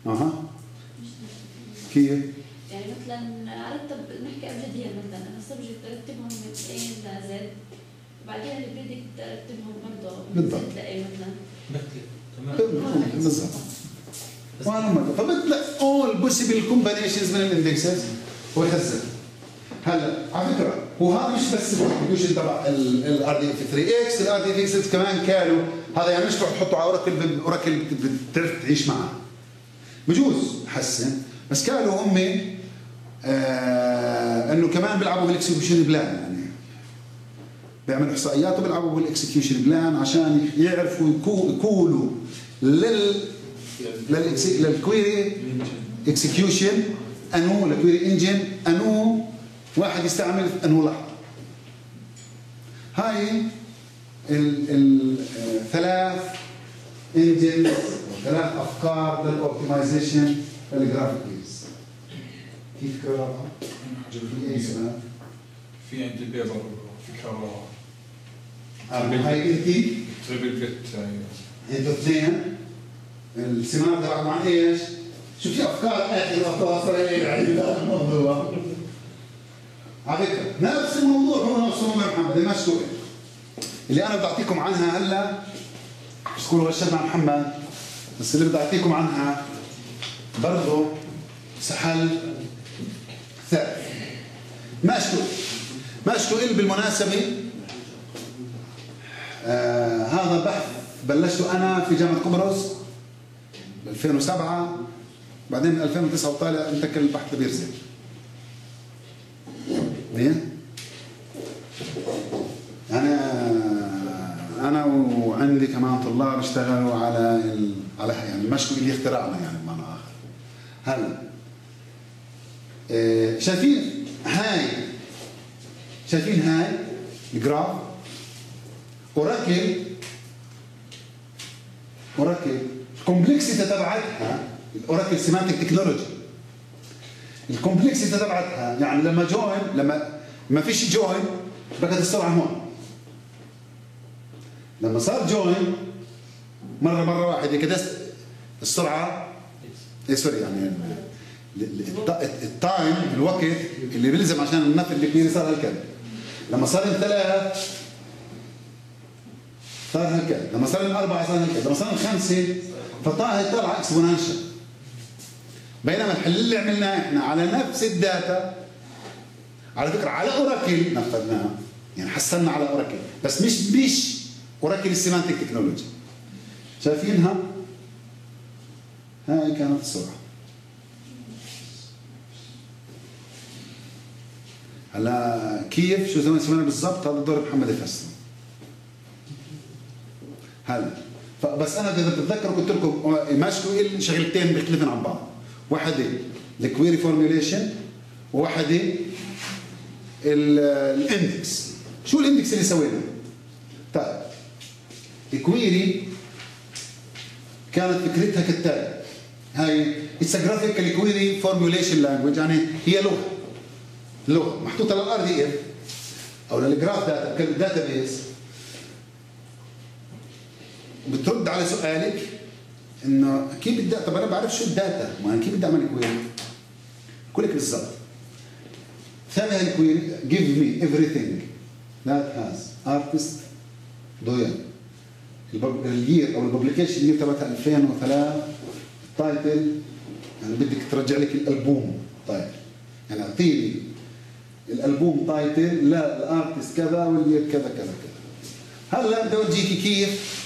اها كيف؟ يعني مثلا ارتب نحكي ابجديا مثلا انا السبجكت ارتبهم من A ل Z وبعدين البريدكت ارتبهم برضه من Z ل A مثلا تمام بالضبط فبتلاقي all possible combinations من الاندكسز ويخزن. هلا على فكره وهذا مش بس الكونفيوجن تبع الار دي اف 3 اكس، الار دي اف 6 كمان كانوا هذا يعني مش تروح تحطه على اوراكل بتعرف تعيش معه بجوز حسن، بس كانوا هم انه كمان بيلعبوا بالاكسكيوشن بلان، يعني بيعملوا احصائيات وبيلعبوا بالاكسكيوشن بلان عشان يعرفوا يقولوا للكويري اكسكيوشن انو الكويري انجن انو واحد يستعمل انو لحظه. هاي الثلاث انجن ثلاث افكار للاوبتمايزيشن للجرافيك كيز. كيف قراءة؟ في اي سؤال؟ في عندي بيبر فكره هاي انت تريبل بيت انتوا اثنين السيمانه تبعكم عن ايش؟ شو في افكار اخر التواصل يعني الموضوع على فكره نفس الموضوع هو نفس الموضوع محمد المشكوك اللي انا بدي اعطيكم عنها هلا مش تقولوا غشيت مع محمد، بس اللي بدي اعطيكم عنها برضه سحل ثالث ماشكو بالمناسبه هذا بحث بلشته انا في جامعه قبرص ب 2007 بعدين من 2009 وطالع انتقل البحث لبيرزا. زين؟ انا وعندي كمان طلاب اشتغلوا على يعني المشكو اللي اخترعنا يعني بمعنى اخر. هلا شايفين هاي الجراف اوراكل الكومبلكسيتي تبعتها الاوراكل سيمانتك تكنولوجي الكومبلكسيتي تبعتها يعني لما ما فيش جوين بقت السرعه هون، لما صار جوين مره واحده كده السرعه سوري يعني التايم الوقت اللي بيلزم عشان النفذ الكبير صار هالكذا، لما صار الثلاث صار هالكذا، لما صار الاربعه صار هالكذا، لما صار الخمسه فطلع اكسبوننشال. بينما الحل اللي عملناه احنا على نفس الداتا على فكره على اوراكل نفذناها يعني حسنا على اوراكل بس مش اوراكل السيمانتك تكنولوجي. شايفينها؟ هاي كانت السرعه. هلا كيف شو زمان سمعنا بالضبط هذا دور محمد يفسر. هلا بس انا اذا بتتذكروا قلت لكم ماشكو شغلتين بيختلفن عن بعض، واحده الكويري فورميوليشن وواحده الاندكس. شو الاندكس اللي سويناه؟ طيب الكويري كانت فكرتها كالتالي، هاي اتس جرافيكال كويري فورميوليشن لانجويج، يعني هي لغه محطوطه للار دي اف او للجراف داتا بيس بترد على سؤالك انه كيف بدي، طب انا بعرف شو الداتا، ما انا كيف بدي اعمل كويري؟ بقول لك بالضبط ثاني الكويري give me everything that has artist دويان الير او الببليكيشن اللي تبعتها 2003 التايتل يعني بدك ترجع لك الالبوم طيب يعني اعطيني الالبوم تايتل لا الارتست كذا والير كذا كذا كذا. هلا بدي اورجيكي كيف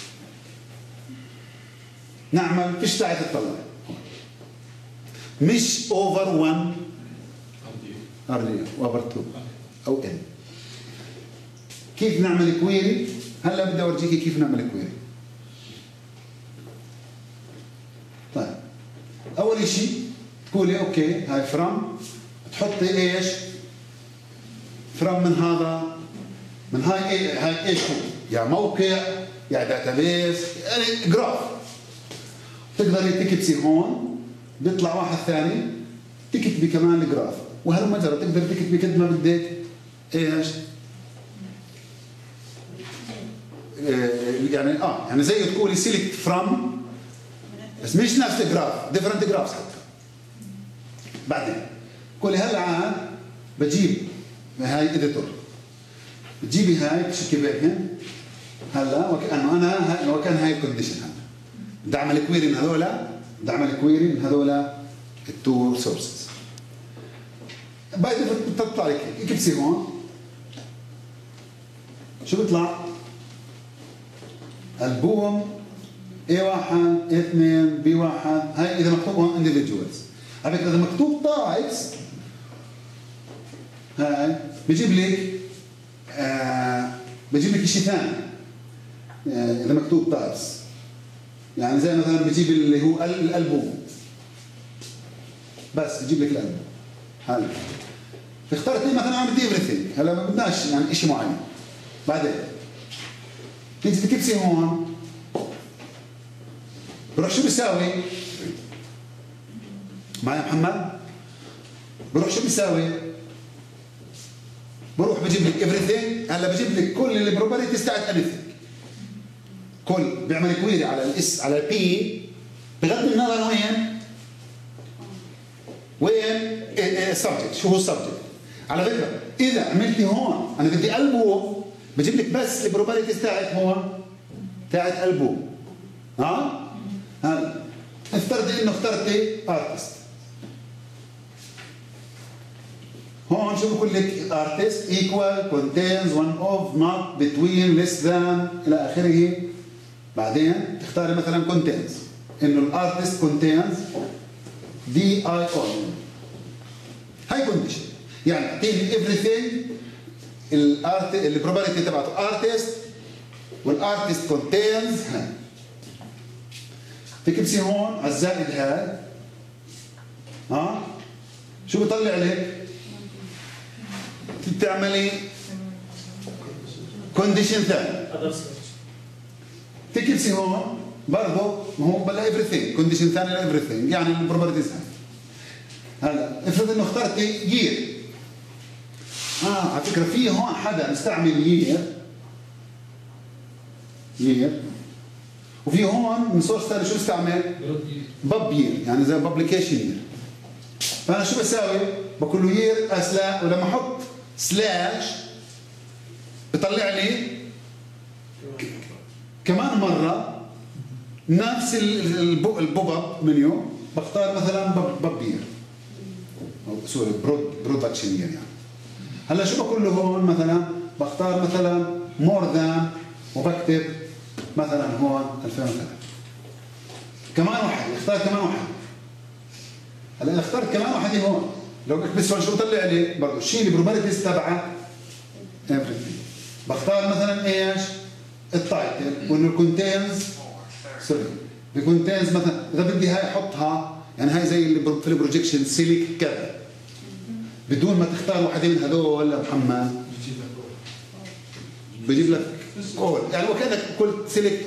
نعمل فيش داعي تطلع مش اوفر 1 ار اوفر 2 او ان. كيف نعمل كويري؟ هلا بدي اورجيكي كيف نعمل كويري. طيب اول شيء تقولي اوكي هاي فروم، تحطي ايش؟ فروم من هذا من هاي ايش هو؟ يا موقع يا داتابيس يعني جراف. تقدري تكتبي هون بيطلع واحد ثاني تكتبي كمان الجراف وهالمجرى تقدر تكتبي قد ما بدك ايش؟ يعني يعني زي تقولي سيلكت فروم بس مش نفس الجراف، ديفرنت جرافز حتى. بعدين كل هالعاد بجيب هاي اديتور، بتجيبي هاي بشكل بينهم هلا وكانه انا وكان هاي الكونديشن هلا بدي اعمل كويري من هذول، بدي اعمل كويري من هذول التو سورسز. باي ديفولت بتطلع لك اكبسي هون شو بيطلع؟ البوم A1 A2 B1. هاي اذا مكتوب هون individuals. على فكره اذا مكتوب types هاي بجيب لك شيء ثاني. اذا مكتوب types يعني زي مثلا بجيب اللي هو الالبوم بس بجيب لك الالبوم. هلا اخترت لي مثلا انا بدي everything، هلا ما بدناش يعني شيء معين. بعدين تيجي تكبسي هون بروح شو بيساوي؟ معي محمد؟ بروح شو بيساوي؟ بروح بجيب لك everything. هلا بجيب لك كل البروبرتيز تاعت anything. كل بيعمل كويري على الاس على البي بغض النظر وين السبجكت، شو هو السبجكت. على فكره اذا عملت لي هون انا بدي البوم بجيب لك بس البروبرتيز تاعت هون تاعت البوم. هلا افترضي انه اخترتي ارتست. هون شو بقول لك؟ ارتست equal contains one of not between less than الى اخره. بعدين تختاري مثلا contains انه الارتست contains DIO. هاي كونديشن يعني اعطيني everything البروبرتي تبعته ارتست والارتست contains هاي. تكبسي هون على الزائد هاي شو بيطلع لك؟ بتعملي كونديشن ثاني. تكبسي هون برضه ما هو بلا everything كونديشن ثاني لا everything يعني البروبرتيز هاي. هلا افرض انه اخترتي يير. على فكره في هون حدا مستعمل يير وفي هون من سورس ثاني شو استعمل؟ بب يير يعني زي بابليكيشن يير. فانا شو بساوي؟ بقول له يير اسلا ولما احط سلاش بطلع لي كمان مره نفس البوب اب منيو. بختار مثلا بب يير او سوري برودكشن يير يعني. هلا شو بقول له هون مثلا؟ بختار مثلا مور ذان وبكتب مثلا هون 2003. كمان واحد اختار كمان واحد. هلا اخترت كمان واحد هون لو بس هون شو بطلع لي؟ برضه شيل البروبرتيز تبعها everything. بختار مثلا ايش؟ التايتل وانه الكونتينز سوري الكونتينز مثلا اذا بدي هاي احطها يعني هاي زي اللي في البروجكشن سيليك كذا بدون ما تختار واحدة من هذول محمد بجيب لك all يعني وكانك قلت سيلكت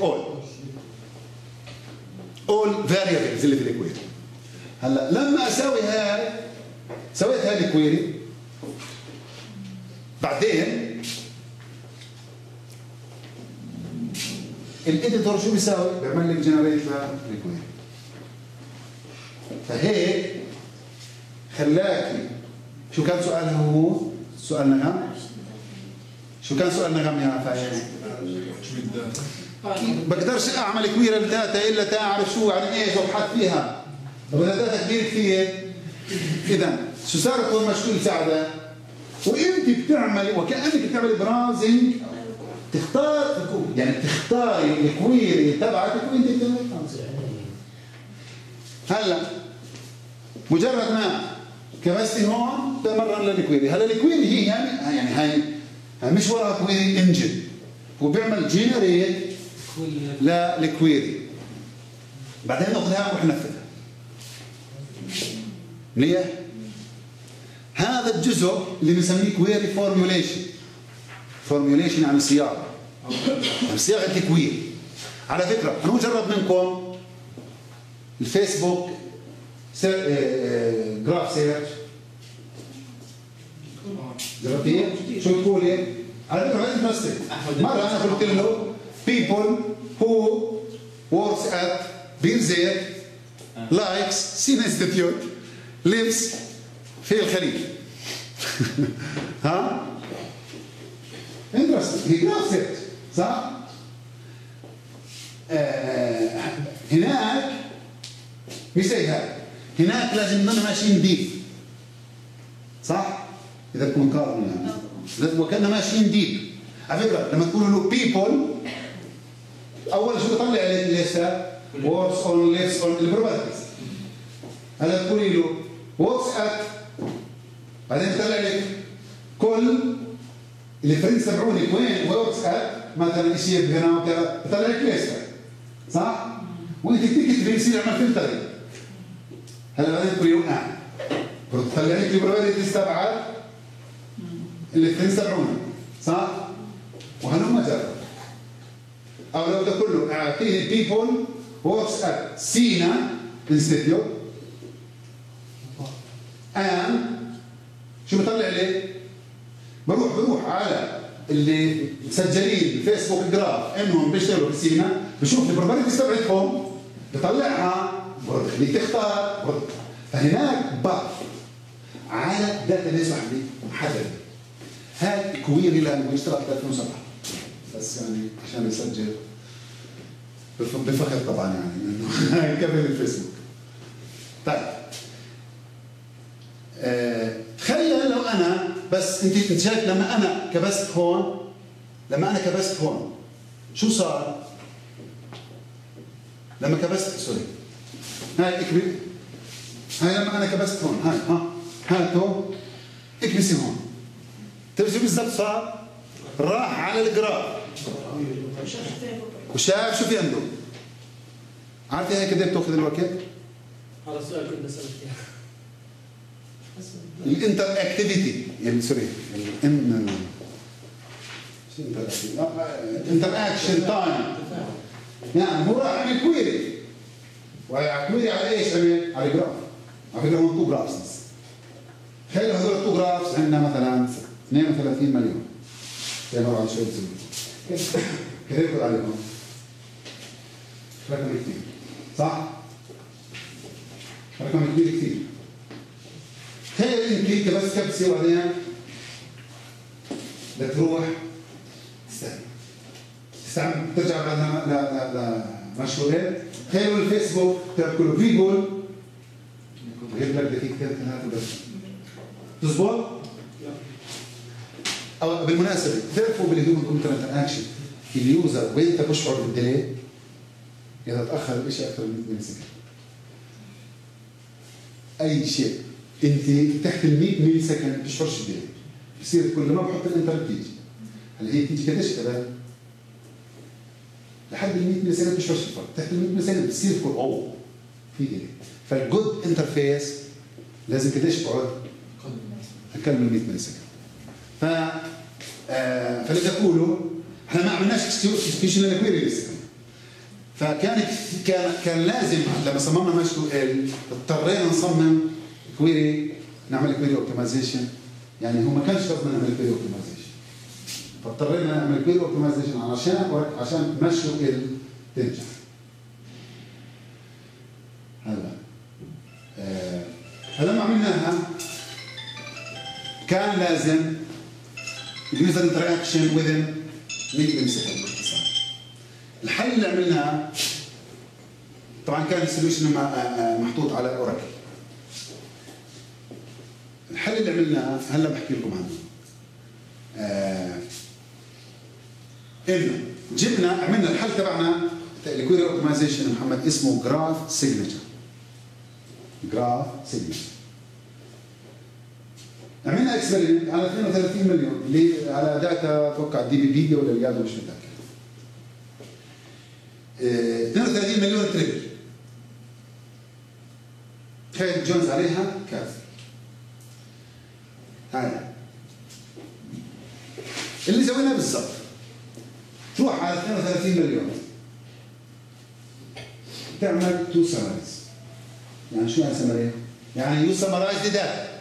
all variables اللي في الكويري. هلا لما اسوي هاي سويت هاي الكويري بعدين الاديتور شو بيساوي؟ بيعمل لك جنريت للكويري. فهيك خلاكي شو كان سؤالها هو؟ سؤال نغم؟ شو كان سؤال نغم يا فايز؟ بقدرش اعمل كويرة للداتا الا تعرف شو يعني ايش وابحث فيها. طب اذا داتا كبير كثير اذا شو صارت هون مشكول ساعدة؟ وانت بتعملي وكانك بتعملي براوزنج تختار يعني تختاري الكويري تبعتك وانت بتعملي براوزنج. هلا مجرد ما كبستي هون تمرر للكويري. هلا الكويري هي يعني هاي مش وراها كويري انجن وبيعمل جينيريت للكويري بعدين ناخذها ونروح ننفذها. منيح؟ هذا الجزء اللي بنسميه كويري فورميوليشن يعني صياغه يعني صياغه الكويري. على فكره انا جرب منكم الفيسبوك جراف سيرش جربتيه؟ شو تقولي؟ على فكره هذا نفسه مره انا قلت له people who works at بير زيت لايكس سينا انستيتيوت ليفز في الخليج. ها؟ انترستنج هي جراف سيرش صح؟ هناك مثال هذا هناك لازم نضل ماشيين ديب صح؟ اذا تكون قارن يعني وكاننا ماشيين ديب. على فكره لما تقولوا له بيبول اول شو بيطلع عليك لسه works on lives on البروبرتيز. هلا تقولي له works at بعدين يطلع لك كل الفرنس تبعونك وين works at مثلا شيء هنا وكذا يطلع لك لسه صح؟ وانت تكتبي يصير يعمل فلترنج. هلا بعدين تقولي له تطلع لك البروبرتيز تبعت الفرنس تبعونك صح؟ وهلم جرب. او لو ده كله اعطيني بيبول works at سينا انستيتيوت and شو بيطلع لي؟ بروح على اللي مسجلين فيسبوك جراف انهم بيشتغلوا في سينا بشوف البروبرتيز تبعتهم بطلعها برضه خليك تختار برضه. فهناك بعض على داتا بيس وحده محدده. هاي كويري لانجويج طلعت 2007 بس يعني عشان يسجل بفخر طبعا يعني انه هاي قبل الفيسبوك. طيب تخيل لو انا بس انت شايف لما انا كبست هون شو صار؟ لما كبست سوري هاي اكبر هاي لما انا كبست هون هاي هاتو اكبسي هون ترجع بالضبط صار راح على الجراف وشاف شو في عنده. عارف هيك قد ايه بتاخذ الوقت؟ هذا السؤال كنت بسألك اياه. الانتر اكتيفيتي يعني سوري انتر اكشن تايم يعني هو راح يعمل كويري وكويري على ايش عمل؟ على جراف. على فكره هون تو جرافز تخيلوا هذول التو جرافز عندنا مثلا 32 مليون زي ما بعد شوي بسوي كيف يكون عليهم؟ رقم كثير صح؟ رقم كبير كثير. تخيل انت بس كبسه وبعدين بتروح تستعمل ترجع بعدها لمشروعات. تخيلوا الفيسبوك تاكلوا بيقول بجيب لك دقيقتين ثلاثه بس تزبط؟ او بالمناسبه تعرفوا بالهدوء الكمبيوتر انتراكشن اليوزر وين بشعر بالديلي؟ اذا تاخر الشيء اكثر من 2 سكند. اي شيء انت تحت ال 100 ملي سكند بتشعرش بالديلي. بصير كل ما بحط الانتر بتيجي. هلا هي بتيجي قديش كذا؟ لحد ال 100 ملي سكند بتشعرش بالفرق، تحت ال 100 ملي سكند بتصير تقول اوه في ديلي. فالجود انترفيس لازم قديش تقعد؟ اقل من 100 ملي سكند. فاللي بقوله احنا ما عملناش اكسكيوشن للكويري لسه. كان لازم لما صممنا مشروع اضطرينا نصمم كويري نعمل كويري اوبتمايزيشن. يعني هو ما كانش لازم نعمل كويري اوبتمايزيشن. فاضطرينا نعمل كويري اوبتمايزيشن عشان مشروع تنجح. لما عملناها كان لازم اليوزر انتراكشن within 100 ملي سكند. الحل اللي عملناه طبعا كان السوليوشن محطوط على اوراكل. الحل اللي عملناه هلا بحكي لكم عنه. انه عملنا الحل تبعنا الكويري اوبتمايزيشن محمد اسمه جراف سيجنتشر. جراف سيجنتشر عملنا اكسبيرمنت على 32 مليون اللي على داتا اتوقع دي بي ولا اللي مش متاكد. 32 مليون تريبل. تخيل جونز عليها كافي. هاي اللي سويناه بالضبط تروح على 32 مليون تعمل تو سمرايز. يعني شو يعني سمرايز؟ يعني يو سمرايز دي داتا.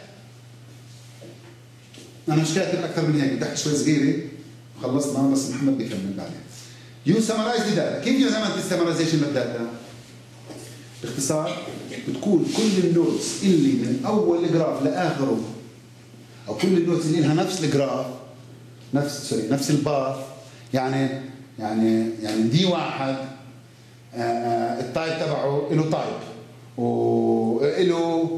انا مش كاتب اكثر من هيك بدي احكي شوي صغيره وخلصنا بس محمد بيكمل بعدين. يو سمرايز دي داتا. كيف يعمل السمرايزيشن للداتا؟ باختصار بتكون كل النودز اللي من اول جراف لاخره، او كل النودز اللي لها نفس الجراف، نفس الباث، يعني دي واحد التايب تبعه له تايب وله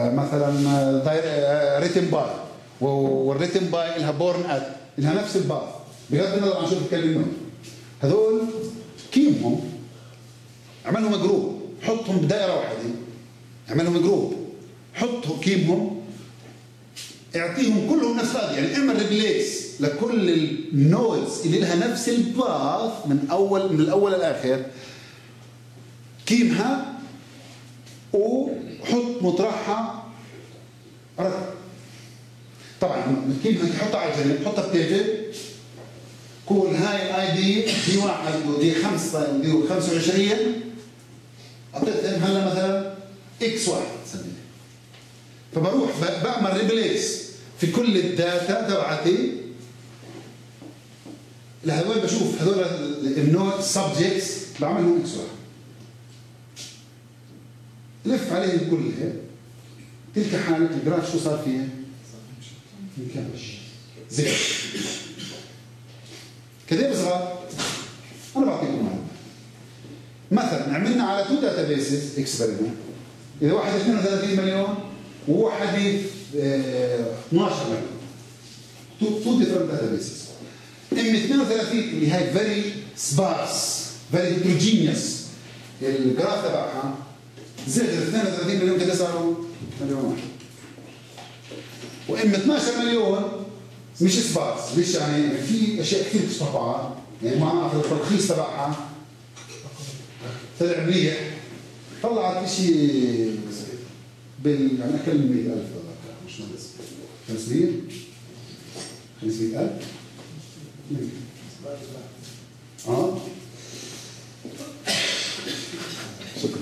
مثلا ريتم باي، والريتم باي لها بورن ات، لها نفس الباث بغض النظر عن شو بتكلمون. هذول كيمهم اعملهم جروب، حطهم بدائره واحده، اعملهم جروب، حطهم كيمهم، اعطيهم كلهم نفس القضيه، يعني اعمل ريبليس لكل النودز اللي لها نفس الباث من الاول للاخر، كيمها وحط مطرحها رقم. طبعا كيمها تحطها على الجنب، حطها بتيبل، كل هاي الاي دي 1 ودي 5 ودي 25، اعطيتهم هلا مثلا اكس 1 سميها، فبروح بعمل ريبليس في كل الداتا تبعتي لهذول، بشوف هذول النود سبجكتس بعملهم اكس 1، لف عليهم كلها، تلك حالة الجراف شو صار فيها؟ مكمش زي كده بصغر. انا بعطيكم معلومة، مثلا عملنا على 2 داتا بيسز اكسبيرمنت، اذا واحد 32 مليون وواحد 12 مليون، 2 ديفرنت داتا بيسز. ام 32 اللي هي فيري سبارس فيري هيتروجينيوس، الجراف تبعها زائد 32 مليون كده صاروا مليون واحد. وام 12 مليون مش سبارس، مش يعني في اشياء كثير بتشبه بعض، يعني معناها في التلخيص تبعها طلع مليح، طلعت شيء يعني اكل من 100,000 مش ناقص 500,000 شكرا.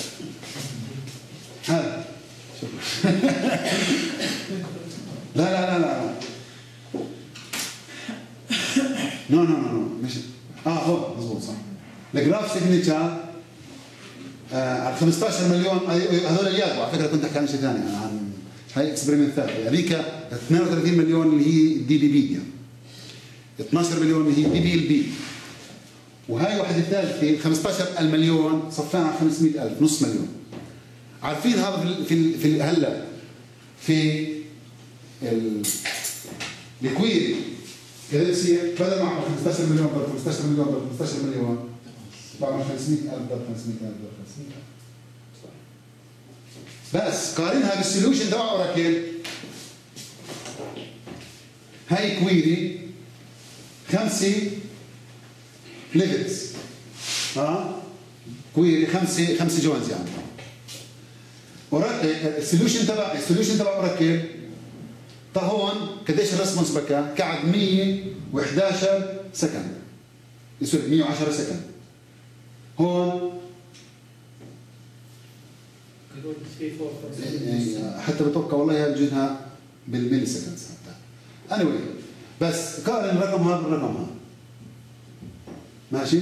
هذا شكرا. لا نو مش هو مضبوط صح. الجراف سيجنتشر على 15 مليون هذول الياقوا، على فكره كنت احكي عن شيء ثاني، عن هاي اكسبيرمنت ثاني، هذيك 32 مليون اللي هي دي بي بي، 12 مليون اللي هي دي بي ال بي، وهاي واحده الثالثه 15 المليون صفينا على 500,000 نص مليون. عارفين هذا في هلا في الكويري كذا بصير، بدل ما اعمل 15 مليون ضرب 15 مليون ضرب 15 مليون بعمل 500,000 ضرب 500,000 ضرب 500,000. بس قارنها بالسوليوشن تبع اوراكل، هاي كويري 5 ليفلز، كويري 5 جوانز يعني. اوراكل السوليوشن تبع اوراكل هون قديش الريسبونس بكى؟ قعد 111 سكند، سوري 110 سكند. هون حتى بتوقع والله بجدها بالملي سكند حتى. anyway بس قارن الرقم هذا بالرقم هذا، ماشي؟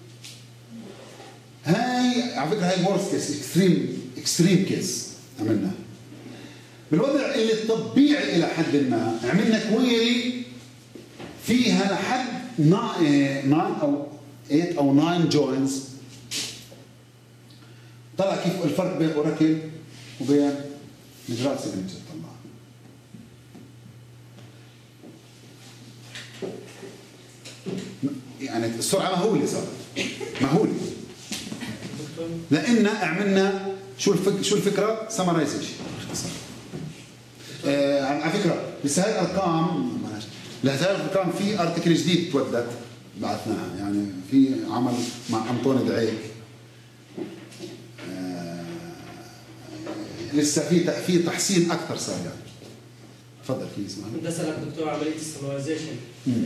هاي على فكره هاي ورست كيس، اكستريم كيس عملناها. بالوضع اللي الطبيعي الى حد ما عملنا كويري فيها لحد 9 او 8 او 9 جوينز. طلع كيف الفرق بين اوراكل وبين الجراف سيجنتشر. طلع يعني السرعه مهوله، صارت مهوله لان عملنا شو الفكره؟ سمرايزيشن. على فكره بس هاي الارقام لهذه الارقام في ارتكل جديد تولد بعثناها، يعني في عمل مع انطوني دعيك، لسه في تحسين اكثر صار يعني. تفضل في اسمها. بدي اسالك دكتور، عمليه السمرايزيشن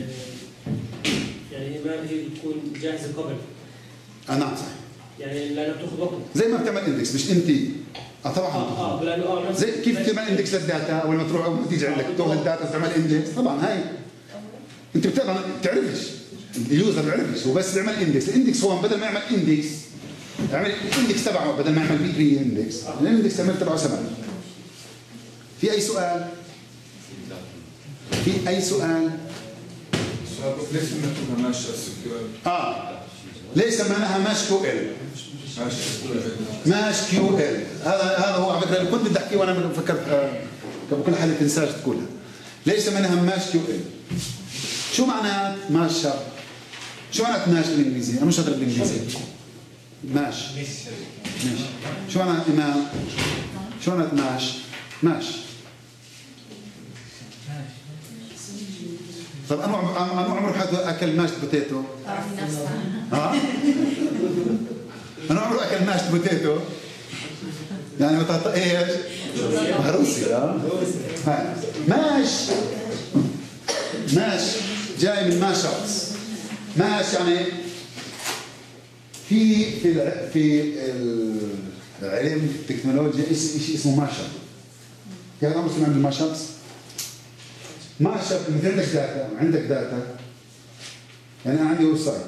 يعني ما هي بتكون جاهزه قبل؟ نعم صح. يعني لانه بتاخذ وقت زي ما بتعمل اندكس، مش انت طبعا لانه زي كيف تعمل اندكس للداتا، اول ما تروح اول ما تيجي عندك تاخذ الداتا تعمل اندكس. طبعا هاي انت بتعرفش، اليوزر ما بيعرفش، هو بس بيعمل اندكس. الاندكس هو بدل ما يعمل اندكس اعمل الاندكس تبعه بدل ما اعمل بي 3 اندكس، الاندكس اعمل تبعه 7. في اي سؤال؟ في اي سؤال؟ ليش سميتوها ماش SQL؟ ليش سميناها ماش كيو ال؟ ماش SQL. ماش كيو ال، هذا هو على فكره اللي كنت بدي احكيه وانا فكرت كل حاجه تنساش تقولها. ليش سميناها ماش كيو ال؟ شو معنى ماش شرط؟ شو معنى ماش بالانجليزي؟ انا مش شاطر بالانجليزي. ماش ماشي. شو معنى امام؟ شو معنى ماش؟ ماش. طب انا عمري حد اكل ماش بوتيتو؟ انا عمري اكل ماش بوتيتو؟ يعني بطاطا ايش؟ روسي. ماش جاي من ماشابس. ماش يعني في العلم التكنولوجيا شيء اسمه ماشاب. كيف عمرك سمعت عن الماشابس؟ ماشاب مثل عندك داتا يعني انا عندي ويب سايت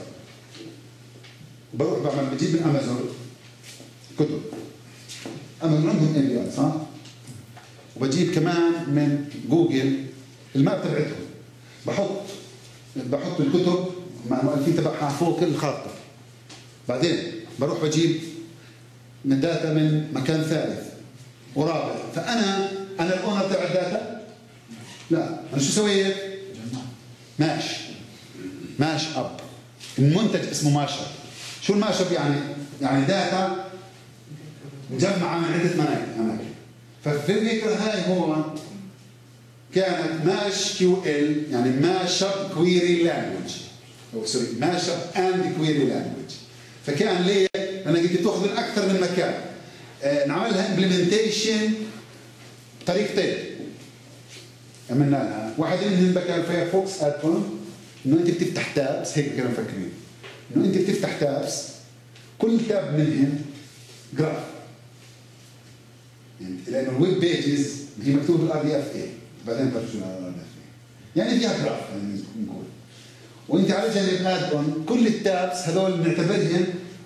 بروح بجيب من امازون كتب. امازون عندهم اي بي اي صح؟ وبجيب كمان من جوجل الماب تبعتهم. بحط الكتب مع المؤلفين تبعها فوق كل خاطر. بعدين بروح بجيب من داتا من مكان ثالث ورابع. فانا الاونر تبع الداتا؟ لا، انا شو سويت؟ ماش اب. المنتج اسمه ماش اب. شو الماش اب يعني؟ يعني داتا مجمعه من عده اماكن. ففي الفكره هاي هو كانت ماش كيو ال يعني ماش اب كويري لانجوج، او سوري ماش اب اند كويري لانجوج. فكان ليه؟ انا قلت تاخذ من اكثر من مكان. نعملها امبلمنتيشن طريقتين عملنا لها. واحد منهم كان فايرفوكس ادون، انه انت بتفتح تابس، هيك كانوا مفكرين انه انت بتفتح تابس، كل تاب منهم جراف. يعني لانه الويب بيجز هي مكتوبه بالار دي اف اي، بعدين بترجم على الار دي اف اي، يعني فيها جراف يعني نقول. وانت على جانب ادون كل التابس هذول بنعتبرهم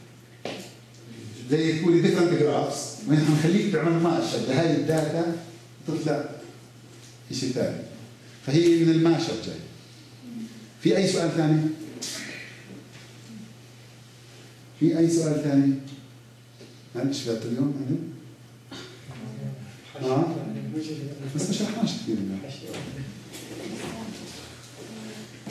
زي تقولي ديفرنت جرافز، ونخليك تعمل ماشب لهي الداتا تطلع شيء ثاني. فهي من الماشب جاي. في اي سؤال ثاني؟ في اي سؤال ثاني؟ معلش فات اليوم بس ما شرحناش كثير.